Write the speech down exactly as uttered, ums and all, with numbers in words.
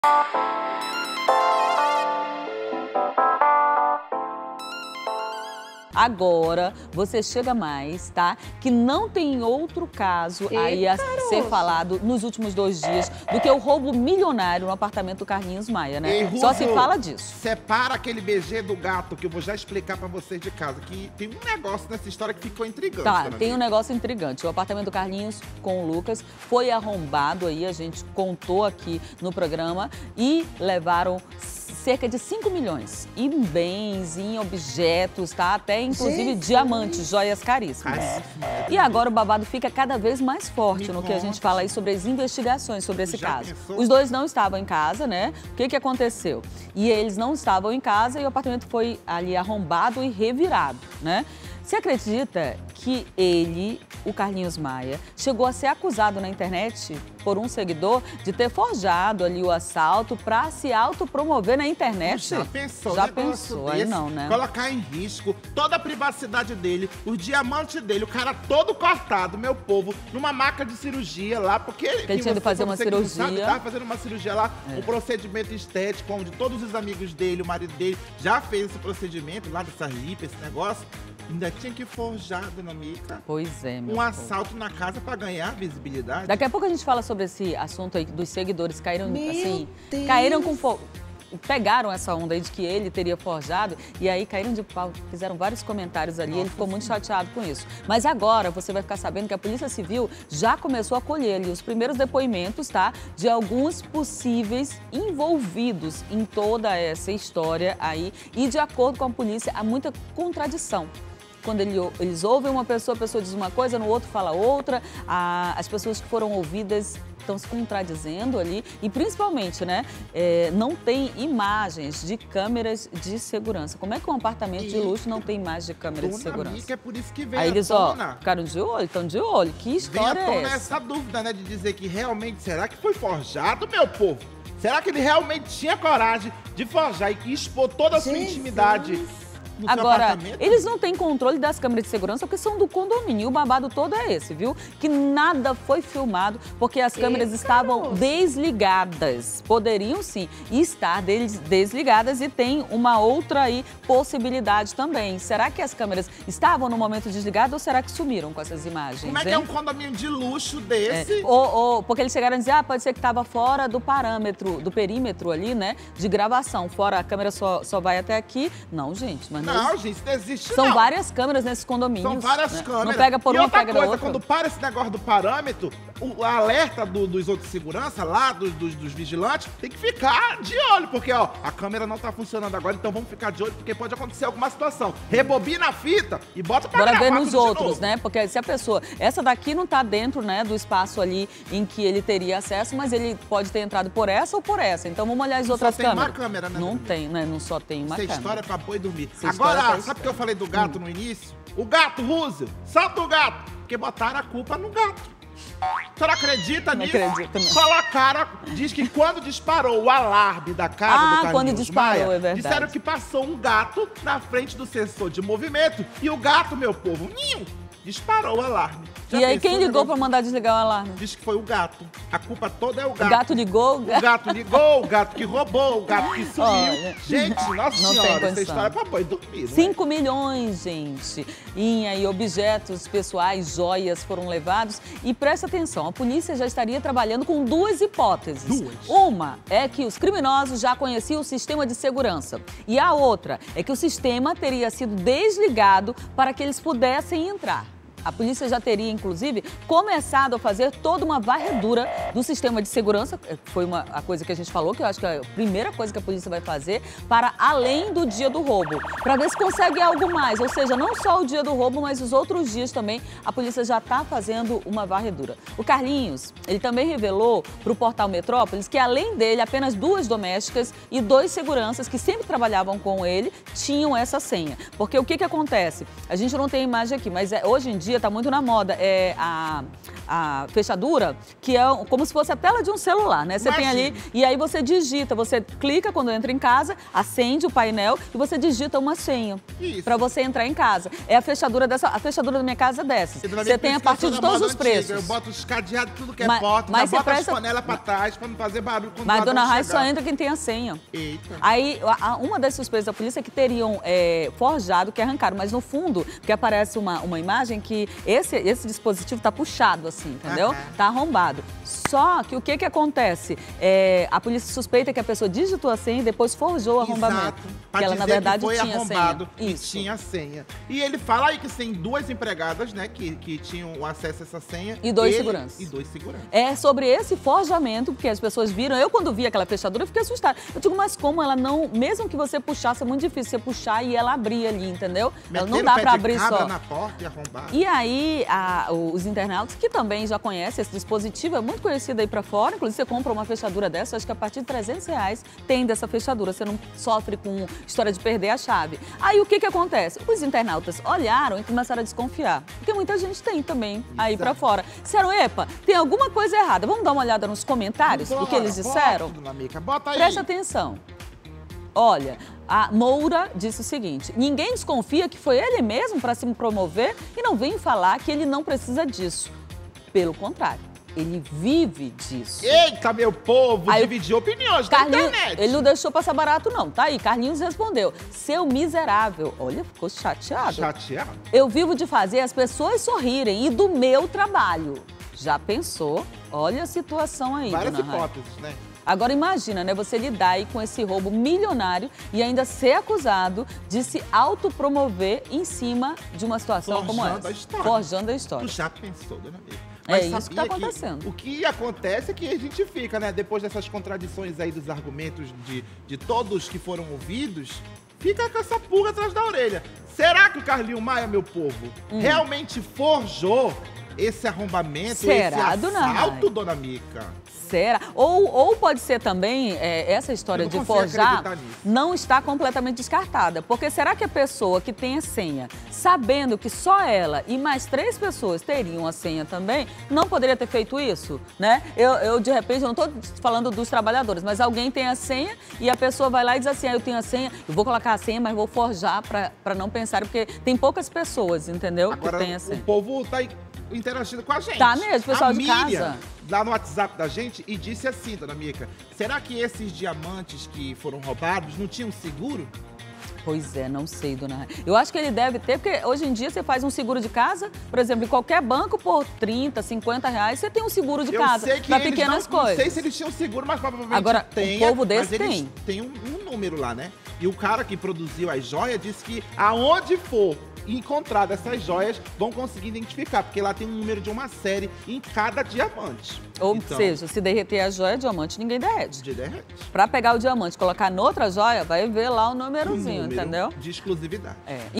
Agora, você chega mais, tá? Que não tem outro caso Eita, aí a caroço. ser falado nos últimos dois dias do que o roubo milionário no apartamento do Carlinhos Maia, né? Ei, Só Rússio, se fala disso. Separa aquele B G do gato, que eu vou já explicar pra vocês de casa, que tem um negócio nessa história que ficou intrigante. Tá, dona tem um Mia. negócio intrigante. O apartamento do Carlinhos com o Lucas foi arrombado aí, a gente contou aqui no programa, e levaram cerca de cinco milhões em bens, em objetos, tá? Até inclusive Jesus. diamantes, joias caríssimas. Caríssimo. E agora o babado fica cada vez mais forte Me no que a gente conte. fala aí sobre as investigações sobre esse Já caso. pensou? Os dois não estavam em casa, né? O que que aconteceu? E eles não estavam em casa e o apartamento foi ali arrombado e revirado, né? Você acredita que ele, o Carlinhos Maia, chegou a ser acusado na internet por um seguidor de ter forjado ali o assalto para se autopromover na internet? Já pensou? Já um negócio pensou, aí desse? não, né? Colocar em risco toda a privacidade dele, os diamantes dele, o cara todo cortado, meu povo, numa maca de cirurgia lá, porque ele, ele tinha ido fazer uma você que não cirurgia. sabe, tava fazendo uma cirurgia lá, É. um procedimento estético, onde todos os amigos dele, o marido dele, já fez esse procedimento lá dessa lipo, esse negócio. Ainda tinha que forjar, dona Mica, Pois é, meu um povo. assalto na casa pra ganhar visibilidade. Daqui a pouco a gente fala sobre esse assunto aí dos seguidores caíram Meu assim, Deus. caíram com fogo. Pegaram essa onda aí de que ele teria forjado e aí caíram de pau, fizeram vários comentários ali, ele ficou muito chateado com isso. Mas agora você vai ficar sabendo que a Polícia Civil já começou a colher ali os primeiros depoimentos, tá? De alguns possíveis envolvidos em toda essa história aí e de acordo com a polícia há muita contradição. Quando ele, eles ouvem uma pessoa, a pessoa diz uma coisa, no outro fala outra, a, as pessoas que foram ouvidas estão se contradizendo ali e principalmente, né, é, não tem imagens de câmeras de segurança. Como é que um apartamento de E- luxo não tem imagem de câmera de Dona segurança? Mica, é por isso que vem Aí à eles, ó, tona. ficaram de olho, estão de olho. Que Vem à história é tona essa? essa dúvida, né, de dizer que realmente, será que foi forjado, meu povo? Será que ele realmente tinha coragem de forjar e que expor toda a sua Jesus. intimidade no seu Agora, apartamento? eles não têm controle das câmeras de segurança porque são do condomínio. E o babado todo é esse, viu? Que nada foi filmado porque as câmeras Eita, estavam caroço. desligadas. Poderiam sim estar des- desligadas e tem uma outra aí possibilidade também. Será que as câmeras estavam no momento desligado ou será que sumiram com essas imagens? Como é que hein? é um condomínio de luxo desse? É, ou, ou- porque eles chegaram a dizer, ah, pode ser que estava fora do parâmetro, do perímetro ali, né, de gravação. Fora, a câmera só, só vai até aqui. Não, gente, mas Não, gente, isso não existe são não. várias câmeras nesses condomínios. São várias né? câmeras. Não pega por e uma, outra pega coisa, da outra. quando para esse negócio do parâmetro, o alerta do- dos outros segurança lá, dos, dos- dos vigilantes, tem que ficar de olho, porque ó, a câmera não tá funcionando agora, então vamos ficar de olho, porque pode acontecer alguma situação. Rebobina a fita e bota pra Bora gravar ver nos tudo de outros, novo. né? Porque se a pessoa... Essa daqui não tá dentro, né, do espaço ali em que ele teria acesso, mas ele pode ter entrado por essa ou por essa. Então vamos olhar as Só outras tem uma câmeras. câmera, né, Não Dani? tem, né? Não só tem uma Essa câmera. história é pra boi dormir. Essa história é Agora, pra sabe o que eu falei do gato no início? O gato, Rússio, solta o gato, porque botaram a culpa no gato. A senhora acredita Não nisso? acredito, não. Colocaram, diz que quando disparou o alarme da casa Ah, do Carlinhos quando disparou, Maia, é verdade. disseram que passou um gato na frente do sensor de movimento e o gato, meu povo, ninho, disparou o alarme. Já E aí pensou quem o ligou negócio? pra mandar desligar o alarme? Diz que foi o gato. A culpa toda é o O gato. gato ligou? O gato ligou, o gato que roubou, o gato que sumiu. Olha, Gente, nossa não tem senhora, essa condição. história é pra boi dormir, né? cinco milhões, gente, em aí, objetos pessoais, joias foram levados. E presta atenção, a polícia já estaria trabalhando com duas hipóteses. Duas? Uma é que os criminosos já conheciam o sistema de segurança. E a outra é que o sistema teria sido desligado para que eles pudessem entrar. A polícia já teria, inclusive, começado a fazer toda uma varredura do sistema de segurança. Foi uma, a coisa que a gente falou, que eu acho que é a primeira coisa que a polícia vai fazer para além do dia do roubo. Para ver se consegue algo mais. Ou seja, não só o dia do roubo, mas os outros dias também a polícia já está fazendo uma varredura. O Carlinhos, ele também revelou para o portal Metrópolis que além dele, apenas duas domésticas e dois seguranças que sempre trabalhavam com ele tinham essa senha. Porque o que, que acontece? A gente não tem imagem aqui, mas é, hoje em dia dia tá muito na moda é a, a fechadura, que é como se fosse a tela de um celular, né? Você Imagina. tem ali, e aí você digita, você clica quando entra em casa, acende o painel e você digita uma senha para você entrar em casa. É a fechadura dessa, a fechadura da minha casa é dessa. Você tem a partir de todos os preços. Eu boto os cadeados, tudo que é mas, porta, mas já boto presta... as panelas pra trás pra não fazer barulho quando Mas, dona Rai, chegar. só entra quem tem a senha. Eita. Aí, a, a, uma das suspeitas da polícia é que teriam é, forjado, que arrancaram, mas no fundo, porque aparece uma, uma imagem que esse, esse dispositivo tá puxado assim, entendeu? Uhum. Tá arrombado. Só que o que que acontece? É, a polícia suspeita que a pessoa digitou a senha e depois forjou o arrombamento. Exato. Pra que ela, na dizer verdade, que foi tinha arrombado senha. e Isso. tinha senha. E ele fala aí que tem duas empregadas, né, que, que tinham acesso a essa senha. E dois ele, seguranças. E dois seguranças. É sobre esse forjamento, porque as pessoas viram. Eu, quando vi aquela fechadura, eu fiquei assustada. Eu digo, mas como ela não... Mesmo que você puxasse, é muito difícil você puxar e ela abrir ali, entendeu? Ela não Meteram dá pé pra de abrir cabra só. na porta e arrombar. E aí, a, os internautas, que também já conhecem esse dispositivo, é muito conhecido aí pra fora. Inclusive, você compra uma fechadura dessa, acho que a partir de trezentos reais tem dessa fechadura. Você não sofre com história de perder a chave. Aí, o que que acontece? Os internautas olharam e começaram a desconfiar. Porque muita gente tem também aí pra fora. Disseram, epa, tem alguma coisa errada. Vamos dar uma olhada nos comentários do que eles disseram? Bota, dona Mica, bota aí. Preste atenção. Olha, a Moura disse o seguinte: ninguém desconfia que foi ele mesmo para se promover e não vem falar que ele não precisa disso. Pelo contrário, ele vive disso. Eita, meu povo, Aí, dividiu opiniões Carlinhos, na internet. ele não deixou passar barato, não. Tá aí, Carlinhos respondeu: seu miserável. Olha, ficou chateado. Chateado? Eu vivo de fazer as pessoas sorrirem e do meu trabalho. Já pensou? Olha a situação aí, Várias dona Rai. hipóteses, né? Agora imagina, né, você lidar aí com esse roubo milionário e ainda ser acusado de se autopromover em cima de uma situação como Forjando essa. a história. Forjando a Tu história. já pensou, dona Mica? É Mas isso que sabia tá acontecendo. o que acontece é que a gente fica, né? Depois dessas contradições aí dos argumentos de, de todos que foram ouvidos, fica com essa pulga atrás da orelha. Será que o Carlinho Maia, meu povo, Hum. realmente forjou esse arrombamento, Será, esse dona assalto, Rai? dona Mica? Será? Ou, ou pode ser também, é, essa história Eu de não consigo forjar acreditar nisso. não está completamente descartada. Porque será que a pessoa que tem a senha, sabendo que só ela e mais três pessoas teriam a senha também, não poderia ter feito isso? Né? Eu, eu de repente, eu não estou falando dos trabalhadores, mas alguém tem a senha e a pessoa vai lá e diz assim, ah, eu tenho a senha, eu vou colocar a senha, mas vou forjar para não pensar, porque tem poucas pessoas, entendeu? Agora, que tem a senha. o povo tá aí interagindo com a gente. Tá mesmo, pessoal a de Miriam, casa. lá no WhatsApp da gente e disse assim, dona Mica, será que esses diamantes que foram roubados não tinham seguro? Pois é, não sei, dona Rai. Eu acho que ele deve ter, porque hoje em dia você faz um seguro de casa, por exemplo, em qualquer banco, por trinta, cinquenta reais, você tem um seguro de Eu casa sei que para eles pequenas não, coisas. Não sei se eles tinham seguro, mas provavelmente Agora, um tem. povo desse mas eles tem. Tem um, um número lá, né? E o cara que produziu as joias disse que aonde for encontrado essas joias, vão conseguir identificar, porque lá tem um número de uma série em cada diamante. Ou Então, seja, se derreter a joia, diamante, ninguém derrete. de derrete. Para pegar o diamante e colocar noutra joia, vai ver lá o númerozinho, Um número entendeu? de exclusividade. É.